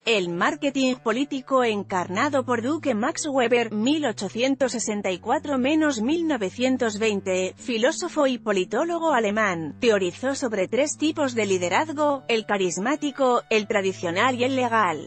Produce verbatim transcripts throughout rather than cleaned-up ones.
El marketing político encarnado por Duke Max Weber, mil ochocientos sesenta y cuatro a mil novecientos veinte, filósofo y politólogo alemán, teorizó sobre tres tipos de liderazgo: el carismático, el tradicional y el legal.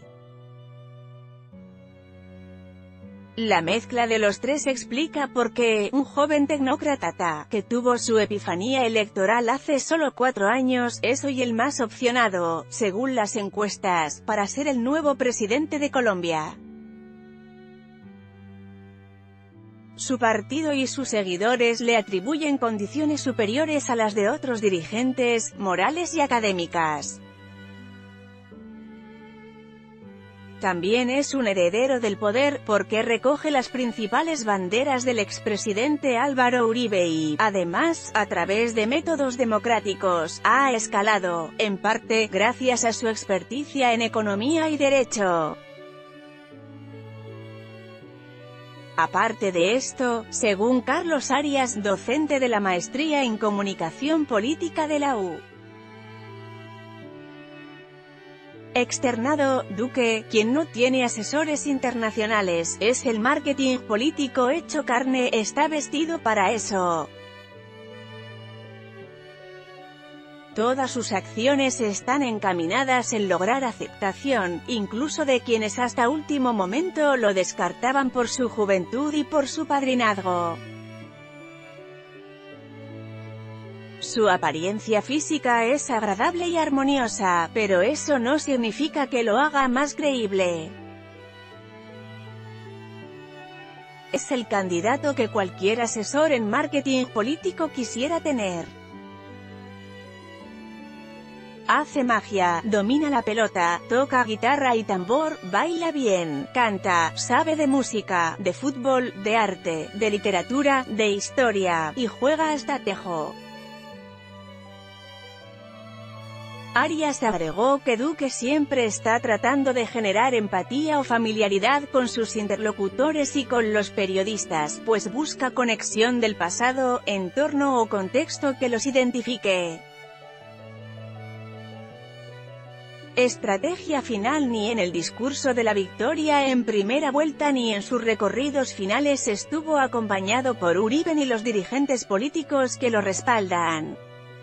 La mezcla de los tres explica por qué un joven tecnócrata, que tuvo su epifanía electoral hace solo cuatro años, es hoy el más opcionado, según las encuestas, para ser el nuevo presidente de Colombia. Su partido y sus seguidores le atribuyen condiciones superiores a las de otros dirigentes, morales y académicas. También es un heredero del poder, porque recoge las principales banderas del expresidente Álvaro Uribe y, además, a través de métodos democráticos, ha escalado, en parte, gracias a su experticia en economía y derecho. Aparte de esto, según Carlos Arias, docente de la Maestría en Comunicación Política de la U. Externado, Duque, quien no tiene asesores internacionales, es el marketing político hecho carne, está vestido para eso. Todas sus acciones están encaminadas en lograr aceptación, incluso de quienes hasta último momento lo descartaban por su juventud y por su padrinazgo. Su apariencia física es agradable y armoniosa, pero eso no significa que lo haga más creíble. Es el candidato que cualquier asesor en marketing político quisiera tener. Hace magia, domina la pelota, toca guitarra y tambor, baila bien, canta, sabe de música, de fútbol, de arte, de literatura, de historia, y juega hasta tejo. Arias agregó que Duque siempre está tratando de generar empatía o familiaridad con sus interlocutores y con los periodistas, pues busca conexión del pasado, entorno o contexto que los identifique. Estrategia final: ni en el discurso de la victoria en primera vuelta ni en sus recorridos finales estuvo acompañado por Uribe ni los dirigentes políticos que lo respaldan.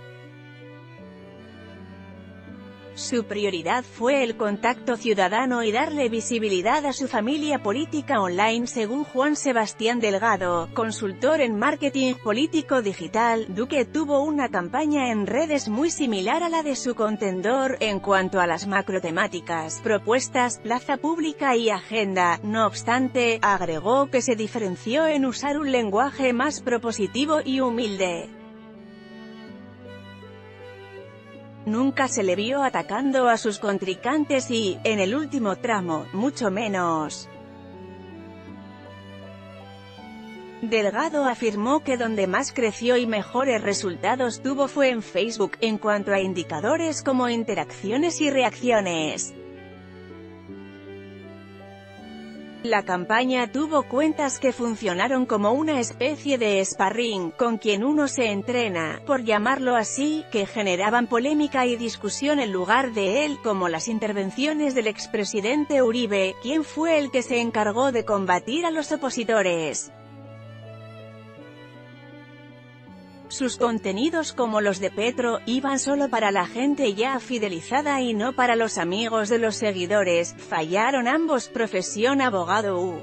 Su prioridad fue el contacto ciudadano y darle visibilidad a su familia política online, según Juan Sebastián Delgado, consultor en marketing político digital. Duque tuvo una campaña en redes muy similar a la de su contendor, en cuanto a las macrotemáticas, propuestas, plaza pública y agenda. No obstante, agregó que se diferenció en usar un lenguaje más propositivo y humilde. Nunca se le vio atacando a sus contrincantes y, en el último tramo, mucho menos. Delgado afirmó que donde más creció y mejores resultados tuvo fue en Facebook, en cuanto a indicadores como interacciones y reacciones. La campaña tuvo cuentas que funcionaron como una especie de sparring, con quien uno se entrena, por llamarlo así, que generaban polémica y discusión en lugar de él, como las intervenciones del expresidente Uribe, quien fue el que se encargó de combatir a los opositores. Sus contenidos, como los de Petro, iban solo para la gente ya fidelizada y no para los amigos de los seguidores. Fallaron ambos. Profesión: abogado. U.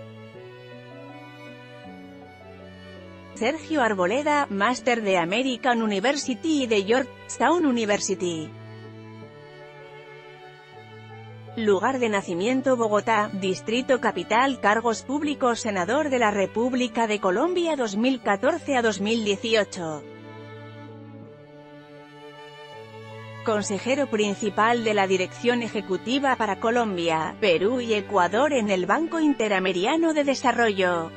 Sergio Arboleda, máster de American University y de Georgetown University. Lugar de nacimiento: Bogotá, Distrito Capital. Cargos públicos: senador de la República de Colombia dos mil catorce a dos mil dieciocho. Consejero principal de la Dirección Ejecutiva para Colombia, Perú y Ecuador en el Banco Interamericano de Desarrollo.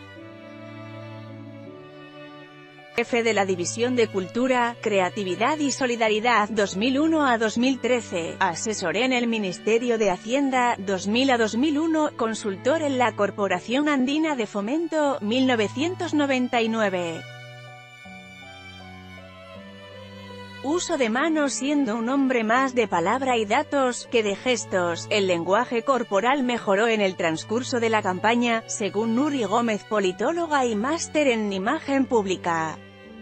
Jefe de la División de Cultura, Creatividad y Solidaridad dos mil uno a dos mil trece, asesor en el Ministerio de Hacienda dos mil a dos mil uno, consultor en la Corporación Andina de Fomento mil novecientos noventa y nueve. Uso de manos siendo un hombre más de palabra y datos, que de gestos. El lenguaje corporal mejoró en el transcurso de la campaña, según Nuri Gómez, politóloga y máster en imagen pública.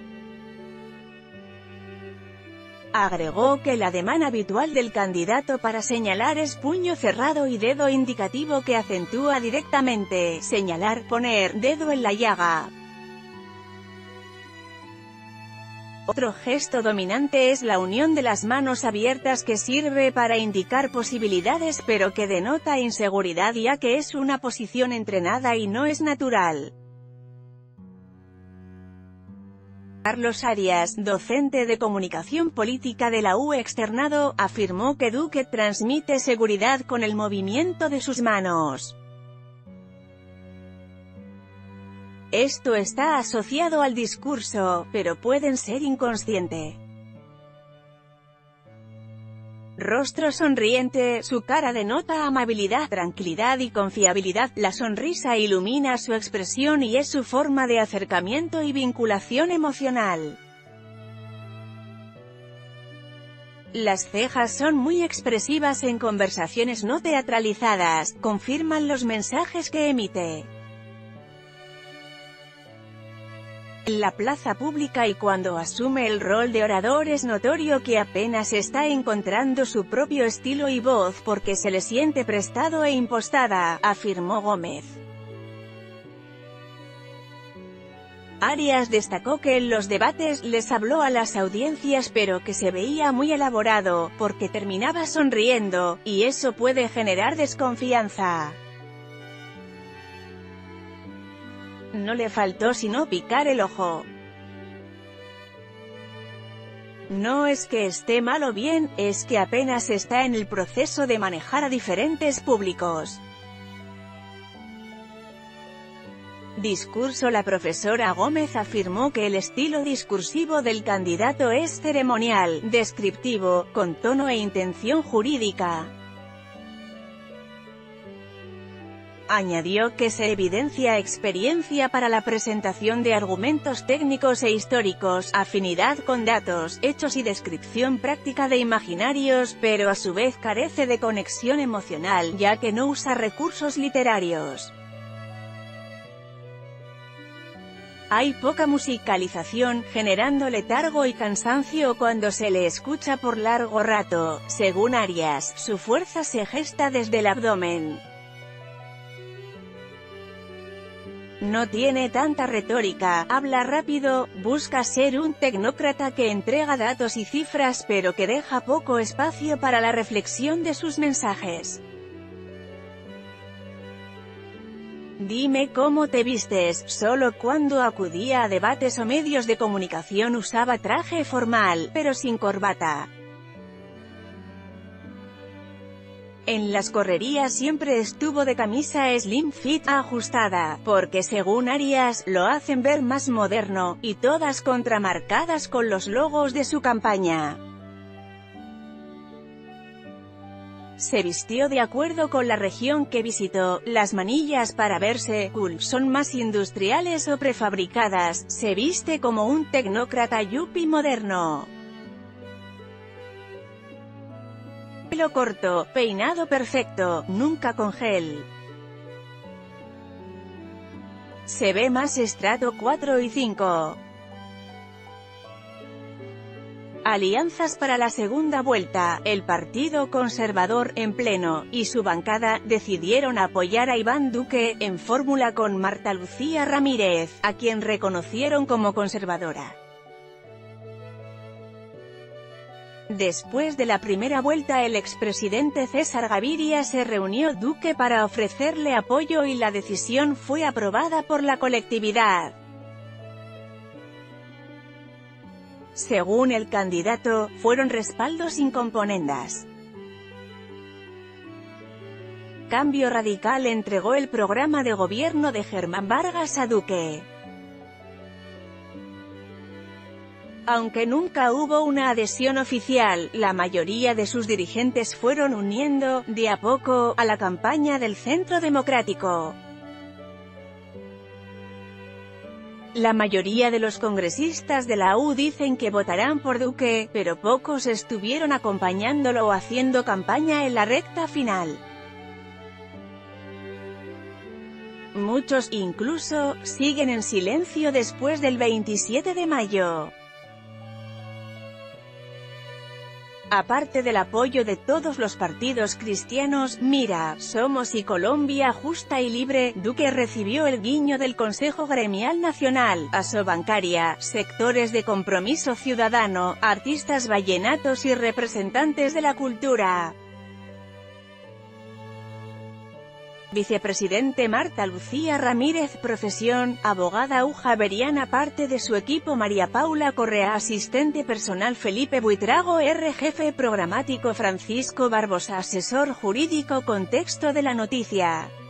Agregó que el ademán habitual del candidato para señalar es puño cerrado y dedo indicativo que acentúa directamente, señalar, poner, dedo en la llaga. Otro gesto dominante es la unión de las manos abiertas que sirve para indicar posibilidades pero que denota inseguridad ya que es una posición entrenada y no es natural. Carlos Arias, docente de comunicación política de la U Externado, afirmó que Duque transmite seguridad con el movimiento de sus manos. Esto está asociado al discurso, pero pueden ser inconsciente. Rostro sonriente, su cara denota amabilidad, tranquilidad y confiabilidad, la sonrisa ilumina su expresión y es su forma de acercamiento y vinculación emocional. Las cejas son muy expresivas en conversaciones no teatralizadas, confirman los mensajes que emite. En la plaza pública y cuando asume el rol de orador es notorio que apenas está encontrando su propio estilo y voz porque se le siente prestado e impostada, afirmó Gómez. Arias destacó que en los debates les habló a las audiencias pero que se veía muy elaborado, porque terminaba sonriendo, y eso puede generar desconfianza. No le faltó sino picar el ojo. No es que esté mal o bien, es que apenas está en el proceso de manejar a diferentes públicos. Discurso. La profesora Gómez afirmó que el estilo discursivo del candidato es ceremonial, descriptivo, con tono e intención jurídica. Añadió que se evidencia experiencia para la presentación de argumentos técnicos e históricos, afinidad con datos, hechos y descripción práctica de imaginarios, pero a su vez carece de conexión emocional, ya que no usa recursos literarios. Hay poca musicalización, generando letargo y cansancio cuando se le escucha por largo rato. Según Arias, su fuerza se gesta desde el abdomen. No tiene tanta retórica, habla rápido, busca ser un tecnócrata que entrega datos y cifras pero que deja poco espacio para la reflexión de sus mensajes. Dime cómo te vistes. Solo cuando acudía a debates o medios de comunicación usaba traje formal, pero sin corbata. En las correrías siempre estuvo de camisa slim fit ajustada, porque según Arias, lo hacen ver más moderno, y todas contramarcadas con los logos de su campaña. Se vistió de acuerdo con la región que visitó. Las manillas para verse cool son más industriales o prefabricadas. Se viste como un tecnócrata yuppie moderno. Pelo corto, peinado perfecto, nunca con gel. Se ve más estrato cuatro y cinco. Alianzas para la segunda vuelta. El Partido Conservador, en pleno, y su bancada, decidieron apoyar a Iván Duque, en fórmula con Marta Lucía Ramírez, a quien reconocieron como conservadora. Después de la primera vuelta el expresidente César Gaviria se reunió Duque para ofrecerle apoyo y la decisión fue aprobada por la colectividad. Según el candidato, fueron respaldos sin componendas. Cambio Radical entregó el programa de gobierno de Germán Vargas a Duque. Aunque nunca hubo una adhesión oficial, la mayoría de sus dirigentes fueron uniendo, de a poco, a la campaña del Centro Democrático. La mayoría de los congresistas de la U dicen que votarán por Duque, pero pocos estuvieron acompañándolo o haciendo campaña en la recta final. Muchos, incluso, siguen en silencio después del veintisiete de mayo. Aparte del apoyo de todos los partidos cristianos, Mira, Somos y Colombia Justa y Libre, Duque recibió el guiño del Consejo Gremial Nacional, Asobancaria, sectores de Compromiso Ciudadano, artistas vallenatos y representantes de la cultura. Vicepresidente Marta Lucía Ramírez, profesión, abogada u javeriana, parte de su equipo María Paula Correa, asistente personal Felipe Buitrago R, jefe programático Francisco Barbosa, asesor jurídico. Contexto de la noticia.